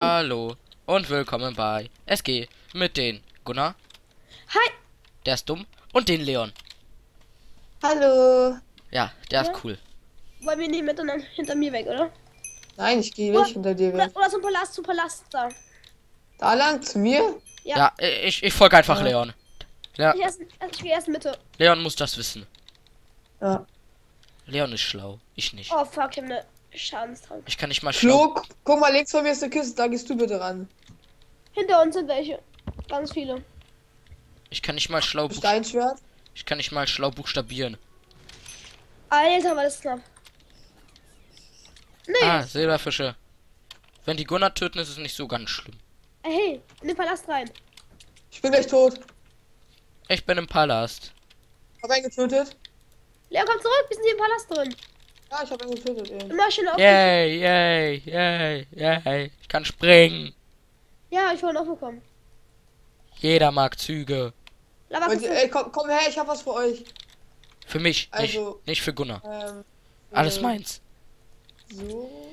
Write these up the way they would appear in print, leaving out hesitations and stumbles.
Hallo und willkommen bei SG mit den Gunnar, Hi. der ist dumm, und den Leon. Hallo. Ja, der ist Ja? cool. Wollen wir nicht miteinander hinter mir weg, oder? Nein, ich gehe Oder, nicht hinter dir weg. oder zum Palast da. Da lang zu mir? Ja. Ja, ich folge einfach Ja. Leon. Ja, Ich gehe erst Mitte. Leon muss das wissen. Ja. Leon ist schlau, ich nicht. Oh fuck, ich hab eine Schadenstrank. Ich kann nicht mal schlau. Flo, guck mal, links von mir ist eine Kiste, da gehst du bitte ran. Hinter uns sind welche. Ganz viele. Ich kann nicht mal schlau. Steinschwert? Ich kann nicht mal schlau buchstabieren. Alter, war das knapp. Nee. Ah, Silberfische. Wenn die Gunnar töten, ist es nicht so ganz schlimm. Hey, in den Palast rein. Ich bin gleich tot. Ich bin im Palast. Hab einen getötet? Leon, komm zurück, wir sind hier im Palast drin. Ja, ich hab einen getötet, ey. Immer schön auf. Yay, yay, yay, yay. Ich kann springen. Ja, ich wollte aufbekommen. Jeder mag Züge. Lava Und, ey, komm her, ich hab was für euch. Für mich, Also, nicht für Gunnar. äh, Alles meins. So.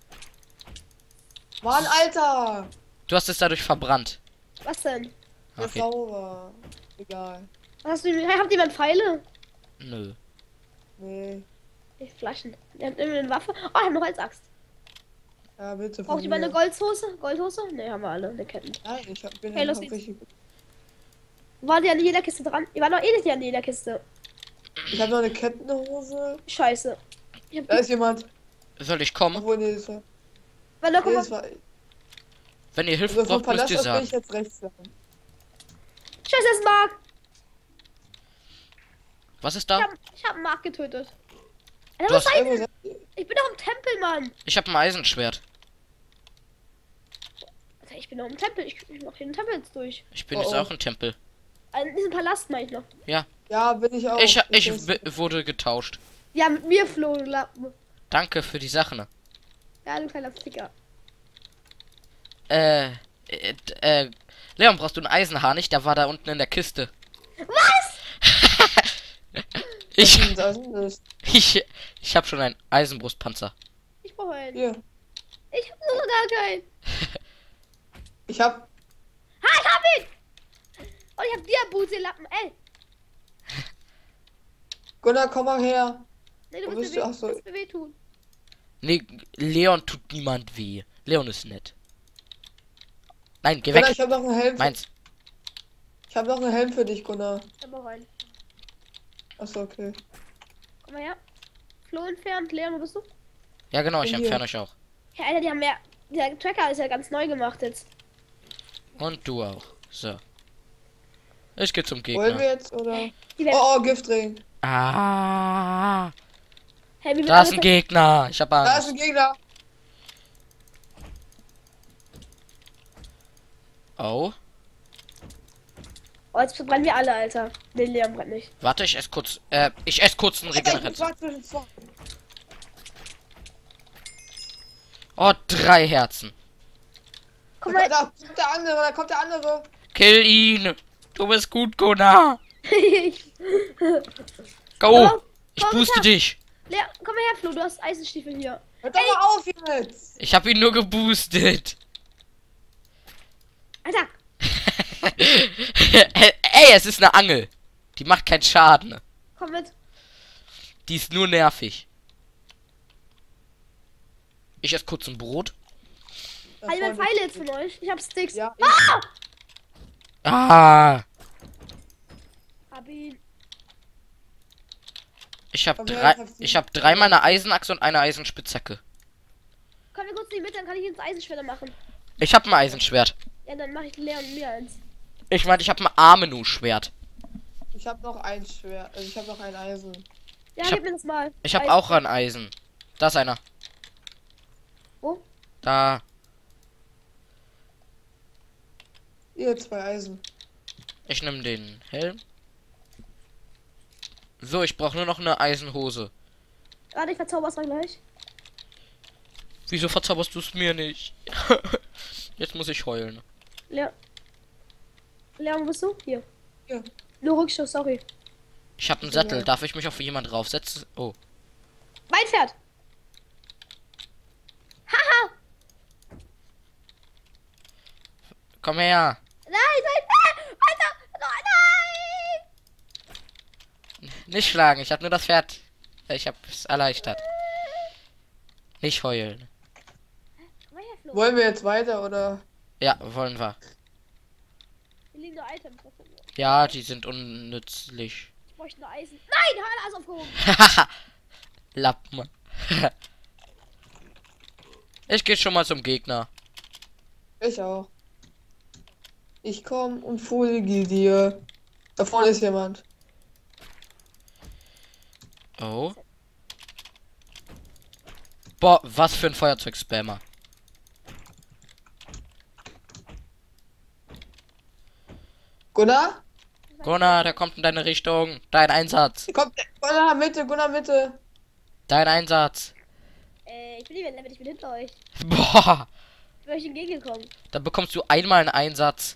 Mann, Alter! Du hast es dadurch verbrannt. Was denn? Der Okay. Sauber. Egal. Was hast du? Hey, habt ihr mal Pfeile? Nö. Nee. Hey, Flaschen. Ihr habt irgendwie eine Waffe. Oh, ich hab noch als Axt. Ja, bitte. Braucht von ihr mal eine mir. Goldhose? Goldhose? Ne, haben wir alle. Eine Ketten. Nein, ich hab, bin Hey, los hab geht's. welche- Wart ihr an jeder Kiste dran? Ihr wart noch eh nicht an jeder Kiste. Ich hab noch eine Kettenhose. Scheiße. Ich hab Da ist jemand. Soll ich kommen? Obwohl, nee, das war. Weil da Nee, kommt das war. Wenn ihr Hilfe Also vom braucht, müsst Palast ihr aus bin sagen. ich jetzt rechts lang. Scheiße, es ist Mark. Was ist Ich da? hab einen Mark getötet. Alter, Du was hast- seid Irgendwo ihr? seid ihr- Ich bin doch im Tempel, Mann. Ich habe ein Eisenschwert. Alter, ich bin doch im Tempel. Ich mach hier den Tempel jetzt durch. Ich bin Oh, jetzt oh. auch im Tempel. In diesem Palast meine ich noch. Ja, Ja, bin ich auch. ich Deswegen- wurde getauscht. Ja, mit mir, Flo, du Lappen. Danke für die Sachen. Ja, du kleiner Ficker. Äh, äh, äh, Leon, brauchst du einen Eisenharnisch? Der war da unten in der Kiste. Was? Ich, Das ist- ich habe schon einen Eisenbrustpanzer. Ich brauche einen. Hier. Ich hab nur gar keinen. Ich hab. Ha, ich hab ihn. Und ich hab Diaboots, ihr Lappen. Ey. Gunnar, komm mal her. Nee, du Wo willst bist mir du? weh, Ach so. du willst mir weh tun. Nee, Leon tut niemand weh. Leon ist nett. Nein, geh Gunnar, weg. ich hab noch einen Helm. Meins. Ich hab noch einen Helm für dich, Gunnar. Ich hab auch einen. Achso, okay. Komm mal her. Flo entfernt. Leon, wo bist du? Ja, genau, ich Hier. entferne euch auch. Ja, Alter, die haben ja. Der Tracker ist ja ganz neu gemacht jetzt. Und du auch. So. Ich gehe zum Wollen wir Gegner. jetzt oder? Die werden. Oh, Giftring. Ah, Hey, wie da ist ein Gegner. Ich hab Da ist Angst. ein Gegner. Oh, Oh, jetzt verbrennen wir alle, Alter. Nee, Leon brennt nicht. warte, ich esse kurz einen Regeneration. Oh, 3 Herzen. Komm mal. Da kommt der andere, da kommt der andere. Kill ihn. Du bist gut, Gunnar. Go. Komm, Ich komm, booste komm. dich. Leon, komm mal her, Flo. Du hast Eisenstiefel hier. Hört doch mal auf jetzt. Ich habe ihn nur geboostet. Alter. Ey, es ist eine Angel. Die macht keinen Schaden. Komm mit. Die ist nur nervig. Ich esse kurz ein Brot. Da Halt mal vorne- Pfeile jetzt von euch. Ich hab Sticks. Ja, Ah, Hab ihn. ich habe Komm her, ich hab's dreimal eine Eisenachse und eine Eisenspitzhacke. Komm wir kurz in die Mitte, dann kann ich ins Eisenschwert machen. Ich habe ein Eisenschwert. Ja, dann mache ich Leon mir eins. Ich meine, ich habe ein Amenu-Schwert. ich hab noch ein Schwert. Also ich hab noch ein Eisen. Ja, Ich gib hab- mir das mal. Ich habe Eisen. auch ein Eisen. Da ist einer. Wo? Da. Ihr 2 Eisen. Ich nehme den Helm. So, ich brauche nur noch eine Eisenhose. Warte, ich verzauber's mal gleich. Wieso verzauberst du es mir nicht? Jetzt muss ich heulen. Leon. Leon, wo bist du? Hier. Hier. Nur Rückschuss, sorry. Ich habe einen Sattel. Darf ich mich auf jemand draufsetzen? Oh. Mein Pferd! Haha! Komm her. Nein, nein, Alter, nein! Nicht schlagen, ich habe nur das Pferd. Ich habe es erleichtert. Nicht heulen. Komm her, Flo. Wollen wir jetzt weiter oder? Ja, wollen wir. Hier liegen nur Items. Was denn? Ja, die sind unnützlich. Ich bräuchte nur Eisen. Nein, Hörner ist aufgehoben. Lappen. Ich gehe schon mal zum Gegner. Ich auch. Ich komm und folge dir. Da vorne ist jemand. Oh. Boah, was für ein Feuerzeugspammer. Gunnar? Gunnar, der kommt in deine Richtung. Dein Einsatz. Kommt, Gunnar Mitte, Gunnar Mitte. Dein Einsatz. Ich bin nicht mehr Level, ich bin hinter euch. Boah. Ich bin euch entgegengekommen. Dann bekommst du einmal einen Einsatz.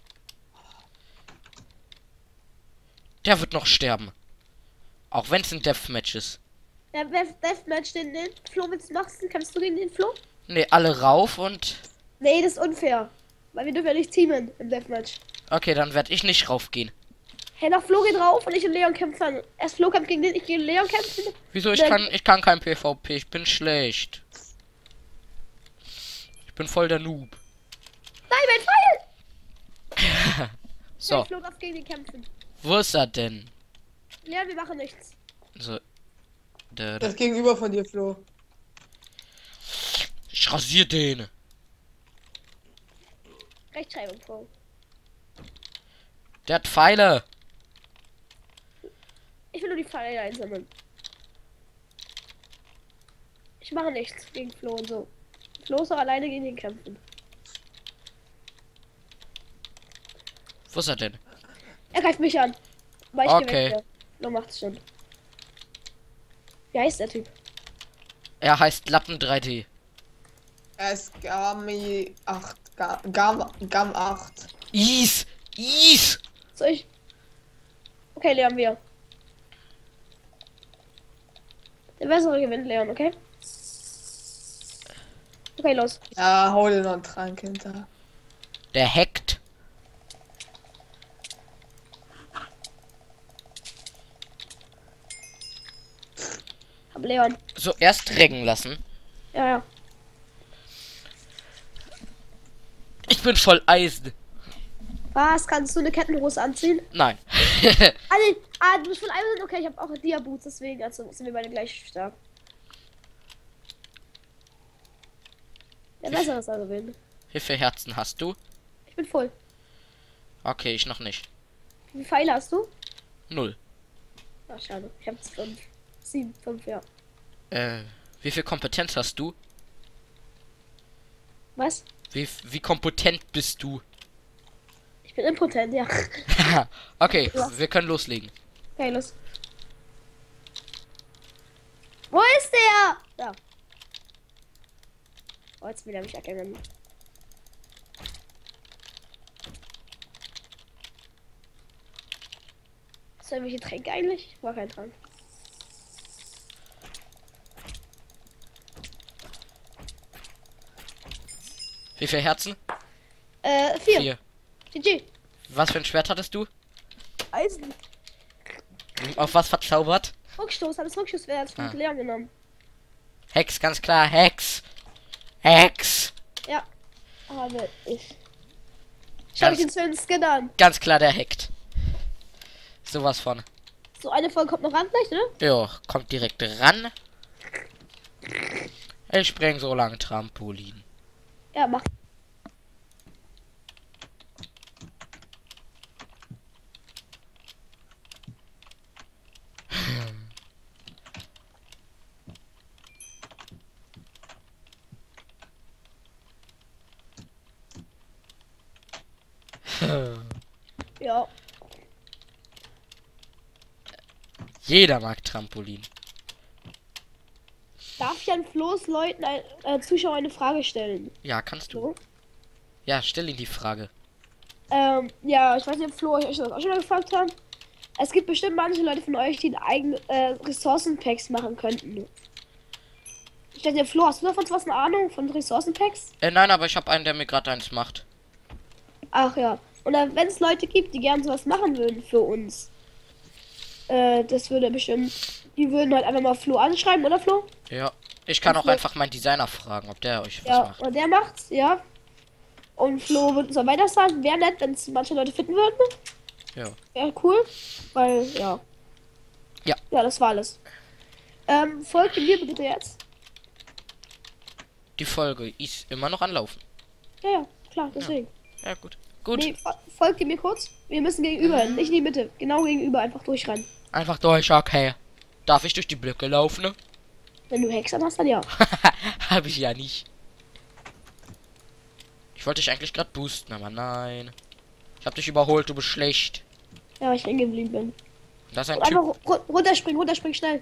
Der wird noch sterben. Auch wenn es ein Deathmatch ist. Ja, Deathmatch, den Flo mit machst, kannst du gegen den Flo? Ne, alle rauf und... Nee, das ist unfair. Weil wir dürfen ja nicht teamen im Deathmatch. Okay, dann werde ich nicht raufgehen. Hey, nach Flo geht rauf und ich und Leon kämpfen dann. Erst Flo kämpft gegen den, ich gegen Leon kämpfen. Wieso? Dann- Ich kann kein PvP. Ich bin schlecht. Ich bin voll der Noob. Nein, mein Pfeil! So, Flo darf gegen den kämpfen. wo ist er denn? Leon, wir machen nichts. So. Das Gegenüber von dir, Flo. Ich rasier den. Rechtschreibung, Flo. Der hat Pfeile. Ich will nur die Pfeile einsammeln. Ich mache nichts gegen Flo und so. Flo ist doch alleine gegen den kämpfen. Wo ist er denn? Er greift mich an. Aber ich Okay. gewinne. Flo macht's schon. Wie heißt der Typ? Er heißt Lappen 3D. Er ist Gami 8. Gam 8. Is! Is! Soll ich? Okay, Leon, wir. Der bessere gewinnt, Leon, okay? Okay, los. Ja, hol dir noch einen Trank hinter. Der hackt. Hab Leon. So, erst reggen lassen. Ja, ja. Ich bin voll Eisen. Was? Kannst du eine Kettenhose anziehen? Nein. Du bist von Eisen? Okay, ich habe auch Dia-Boots, deswegen also sind wir beide gleich stark. Der bessere ist also gewinnen. Wie viele Herzen hast du? Ich bin voll. Okay, ich noch nicht. Wie viele Pfeile hast du? 0. Ach, schade. Ich habe 5. 7, 5, ja. Wie viel Kompetenz hast du? Was? Wie kompetent bist du? Ich bin impotent, ja. Okay, Ja. wir können loslegen. Okay, los. Wo ist der? Da. Oh, jetzt will er mich erkennen. Hast du irgendwelche Tränke eigentlich? Ich brauche keinen Trank. Wie viele Herzen? 4. 4. GG. Was für ein Schwert hattest du? Eisen. Auf was verzaubert? Rückstoß, alles Rückstoßwert von Ah. Leon genommen. Hex, ganz klar. Hex. Hex. Ja. Habe ich. Schau mich den schönen Skin an. Ganz klar, der hackt. Sowas von. So, eine Folge kommt noch ran gleich, ne? Jo, kommt direkt ran. Ich spreng so lang Trampolin. Ja, mach. Ja. Jeder mag Trampolin. Darf ich an Flo's Leuten, Zuschauer eine Frage stellen? Ja, kannst du. So? Ja, stell ihn die Frage. Ja, ich weiß nicht, ob Flo euch das auch schon mal gefragt hat. Es gibt bestimmt manche Leute von euch, die eigene Ressourcenpacks machen könnten. Ich dachte, Flo, hast du davon was eine Ahnung von Ressourcenpacks? Nein, aber ich habe einen, der mir gerade eins macht. Ach ja. Und wenn es Leute gibt, die gern sowas machen würden für uns, das würde bestimmt. Die würden halt einfach mal Flo anschreiben, oder Flo? Ja. Ich kann Und auch Flo- einfach meinen Designer fragen, ob der euch was Ja, macht. und der macht's, ja. Und Flo wird uns dann weiter sagen. Wäre nett, wenn es manche Leute finden würden. Ja. Wäre cool. Weil, ja. Ja. Ja, das war alles. Folgt mir bitte jetzt. Die Folge ist immer noch anlaufen. Ja, ja, klar, deswegen. Ja, gut. Gut. Nee, folgt mir kurz. Wir müssen gegenüber, nicht in die Mitte. Genau gegenüber, einfach durchrennen. Einfach durch, okay. Darf ich durch die Blöcke laufen? Ne? Wenn du Hexen hast, dann ja. Hab ich ja nicht. Ich wollte dich eigentlich gerade boosten, aber nein. Ich hab dich überholt, du bist schlecht. Ja, ich hängen geblieben bin. Das ist ein Und Typ. einfach runterspringen, schnell.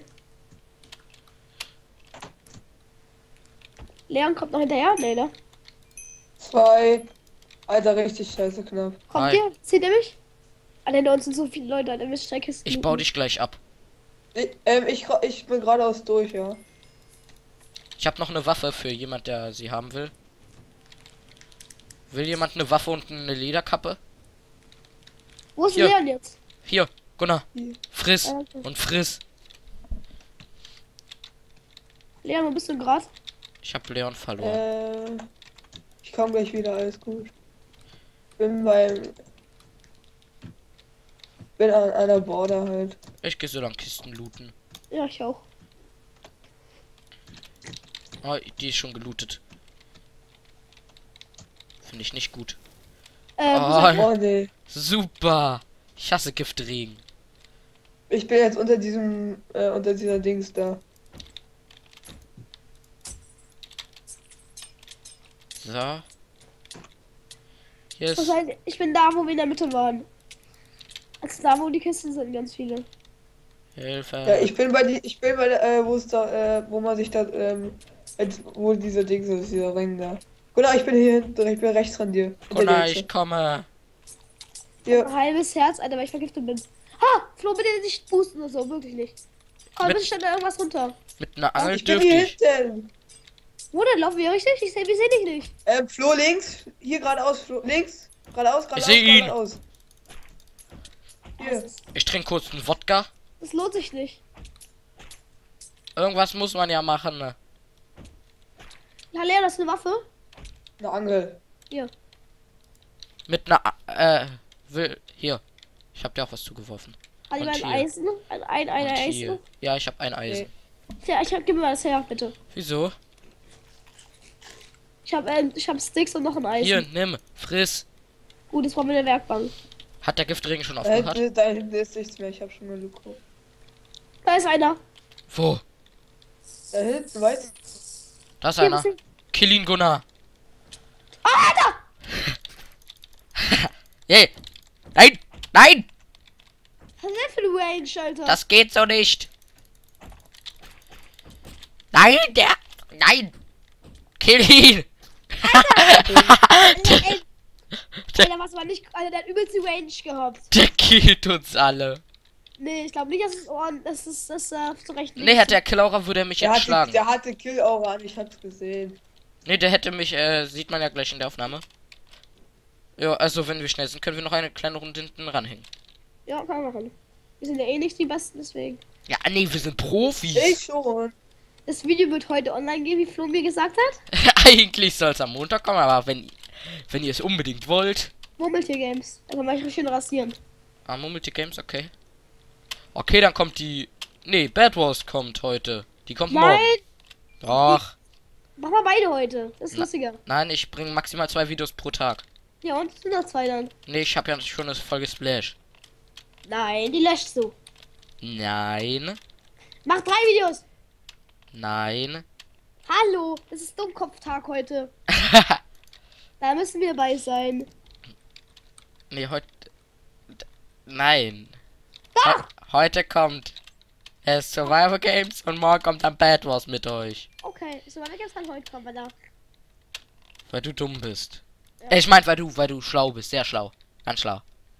Leon kommt noch hinterher? Nee, ne? 2. Alter, richtig scheiße knapp. Kommt Hi. ihr? Zieht ihr mich? Alter, hinter uns sind so viele Leute, Alter, müsst Kisten. Ich baue dich gleich ab. Ich bin geradeaus durch, ja. Ich habe noch eine Waffe für jemand, der sie haben will. Will jemand eine Waffe und eine Lederkappe? Wo ist Hier. Leon jetzt? Hier, Gunnar. Hier. Friss Okay. und friss. Leon, wo bist du gerade? Ich habe Leon verloren. Ich komme gleich wieder, alles gut. Bin an einer Border halt. Ich gehe so lang Kisten looten. Ja, ich auch. Oh, die ist schon gelootet. Finde ich nicht gut. Oh. Oh, Oh nee. super. Ich hasse Giftregen. Ich bin jetzt unter dieser Dings da. So. Hier Das ist. heißt, ich bin da, wo wir in der Mitte waren. Also da, wo die Kisten sind, ganz viele. Hilfe. Ja, ich bin bei wo es da, wo man sich da, wo dieser Dings ist, dieser Ring da. Genau, ich bin hier hinten, ich bin rechts von dir. Hinter Gunnar, dir, ich komme. Hier. Ein halbes Herz, Alter, weil ich vergiftet bin. Ha! Flo, bitte nicht boosten oder so, wirklich nicht. Komm, Mit- bitte stand da irgendwas runter. Mit einer Angel Ich bin dürfte hier ich. hinten. Wo denn? Laufen wir richtig? Wir sehen dich nicht. Flo links, hier geradeaus, Flo links, geradeaus, seh ihn. geradeaus. Hier. Ich trinke kurz einen Wodka. Das lohnt sich nicht. Irgendwas muss man ja machen. Ne? Ja, Lea, das ist eine Waffe. Eine Angel. Hier. Mit einer. Hier. Ich habe dir auch was zugeworfen. Hat Und jemand ein hier. Eisen? Ein Und Eisen? hier. Ja, ich habe ein Eisen. Ja, gib mir mal das her, bitte. Wieso? Ich hab Sticks und noch ein Eisen. Hier, nimm. Friss. Gut, das brauchen wir in der Werkbank. Hat der Giftregen schon Da aufgehört? hinten ist nichts mehr, ich habe schon mal geguckt. Da ist einer. Wo? Da hinten, weißt du? Da ist Hier, einer. was ist- Kill ihn, Gunnar. Ah, Alter! Hey. Nein! Nein! Was ist denn für eine Range, Alter? Das geht so nicht. Nein, der. Nein! Kill ihn! Ey, Alter, was war nicht. Alter, der hat übelst die Range gehabt. Der killt uns alle. Nee, ich glaube nicht, dass es Ohren. Das ist zu Recht. Nee, hat der Killaura würde er mich jetzt schlagen. Der hatte Kill-Aura an, ich hab's gesehen. Nee, der hätte mich, sieht man ja gleich in der Aufnahme. Ja, also wenn wir schnell sind, können wir noch eine kleine Runde hinten ranhängen. Ja, kann man machen. Wir sind ja eh nicht die Besten, deswegen. Ja, nee, wir sind Profis. Ich schon. Das Video wird heute online gehen, wie Flo mir gesagt hat. Eigentlich soll es am Montag kommen, aber wenn ihr es unbedingt wollt. Murmeltier Games. Da kann man mich schön rasieren. Ah, Multi Games, okay. Okay, dann kommt die. Nee, Bad Wars kommt heute. Die kommt Nein! morgen. Doch. Mach mal beide heute. Das ist Na- lustiger. Nein, ich bringe maximal 2 Videos pro Tag. Ja, und es sind noch 2 dann. Nee, ich habe ja schon eine Folge Splash. Nein, die löschst du. Nein. Mach 3 Videos. Nein. Hallo, das ist Dummkopftag heute. Da müssen wir bei sein. Nee, heute. Nein. Doch! Heute kommt es Survival Games und morgen kommt dann Bad Wars mit euch. Okay, so weit jetzt kann heute kommen, weil da. Weil du dumm bist. Ja. Ich meine, weil du schlau bist. Sehr schlau. Ganz schlau.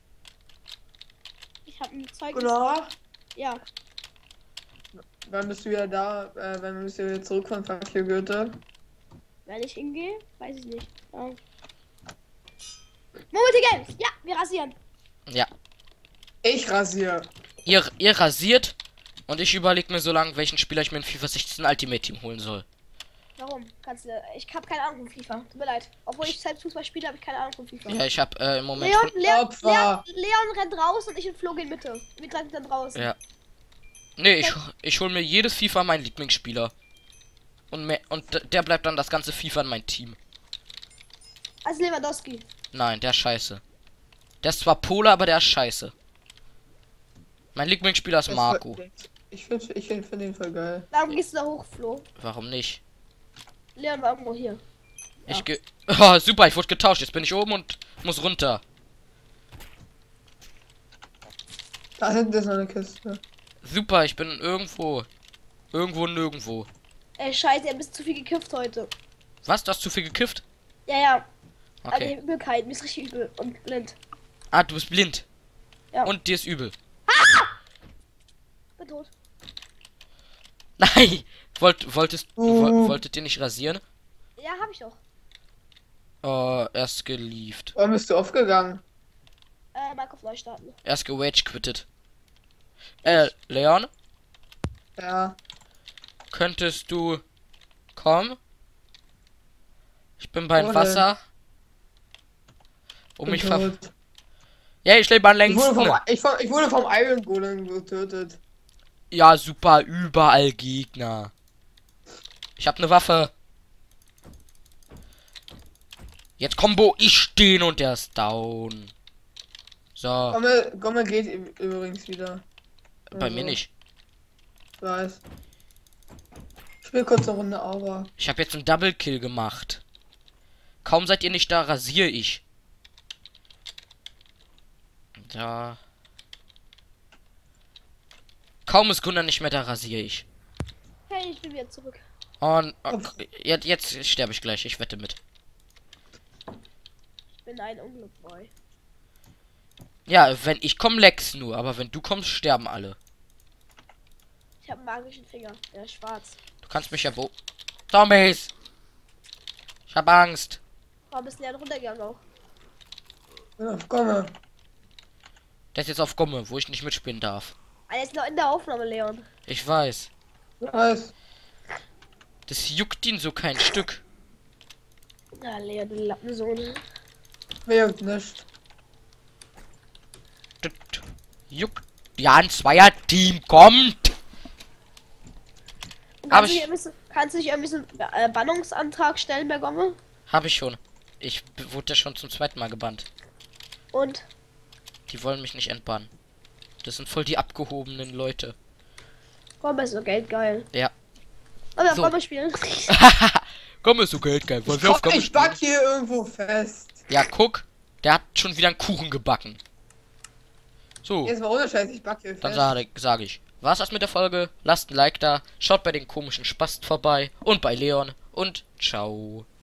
Ich hab ein Zeug. Oder? Ja. Wann bist du wieder da? Wenn wir wieder zurück von Fakir Goethe? Wenn ich hingehe, weiß ich nicht. Ja. Multigames. Ja, wir rasieren. Ja. Ich rasiere. Ihr rasiert und ich überlege mir so lange, welchen Spieler ich mir in FIFA 16 Ultimate Team holen soll. Warum? Kannst du. Ich habe keine Ahnung von FIFA. Tut mir leid. Obwohl ich selbst Fußball spiele, habe ich keine Ahnung von FIFA. Ja, ich habe im Moment. Opfer. Leon rennt raus und ich und Flo gehen Mitte. Wir greifen dann draußen. Ja. Nee, ich hol mir jedes FIFA meinen Lieblingsspieler. Und der bleibt dann das ganze FIFA in mein Team. Also Lewandowski. Nein, der ist scheiße. Der ist zwar Pole, aber der ist scheiße. Mein Lieblingsspieler ist Marco. Ich find den voll geil. Warum gehst du da hoch, Flo? Warum nicht? Leon war irgendwo hier. Ich geh. Oh, super, ich wurde getauscht. Jetzt bin ich oben und muss runter. Da hinten ist noch eine Kiste. Super, ich bin irgendwo. Irgendwo nirgendwo. Ey, scheiße, ihr habt ein bisschen zu viel gekifft heute. Was? Du hast zu viel gekifft? Ja, ja. Aber ich Okay. hab Übelkeit. Mir ist richtig übel und blind. Ah, du bist blind. Ja. Und dir ist übel. Bin tot. Nein! Wolltet ihr nicht rasieren? Ja, hab ich doch. Oh, er ist gelieft. Warum bist du aufgegangen? Minecraft neu starten. Er ist gerage quittet. Leon? Ja. Könntest du kommen? Ich bin beim Wo Wasser. Bin tot. Ja, ich lebe am Ich längsten. wurde vom Iron Golem getötet. Ja, super, überall Gegner. Ich hab ne Waffe. Jetzt Combo, ich stehen und der ist down. So, Gommel geht übrigens wieder. bei mir nicht. Ich weiß. Ich will kurz eine Runde Aura. Ich habe jetzt einen Double Kill gemacht. Kaum seid ihr nicht da, rasiere ich. Da. Kaum ist Gunnar nicht mehr da, rasiere ich. Hey, ich bin wieder zurück. Und jetzt sterbe ich gleich, ich wette mit. Ich bin ein Unglücksboy. Ja, wenn ich komme, Lex nur, aber wenn du kommst, sterben alle. Ich habe einen magischen Finger. Der ist schwarz. Du kannst mich ja Zombies! Ich hab Angst. Warum ist Leon runtergegangen auch? Ja, komme. Der ist jetzt auf Gomme, wo ich nicht mitspielen darf. Ah, er ist noch in der Aufnahme, Leon. Ich weiß. Was? Das juckt ihn so kein Stück. Ja, Leon, du Lappensohn. Wer juckt nicht. Das juckt. Ja, ein Zweier-Team kommt. Aber Kannst du nicht irgendwie so einen Bannungsantrag stellen bei Gomme? Habe ich schon. Ich wurde ja schon zum zweiten Mal gebannt. Und? Die wollen mich nicht entbannen. Das sind voll die abgehobenen Leute. Gomme ist so geldgeil. Ja. Aber So. Gomme spielen. Komm, ist so geldgeil. Wollen wir auf Gomme Ich back spielen? hier irgendwo fest. Ja, guck. Der hat schon wieder einen Kuchen gebacken. So, Jetzt mal ohne Scheiß, ich back hier dann fest. sage ich. War's das mit der Folge? Lasst ein Like da. Schaut bei den komischen Spast vorbei. Und bei Leon. Und ciao.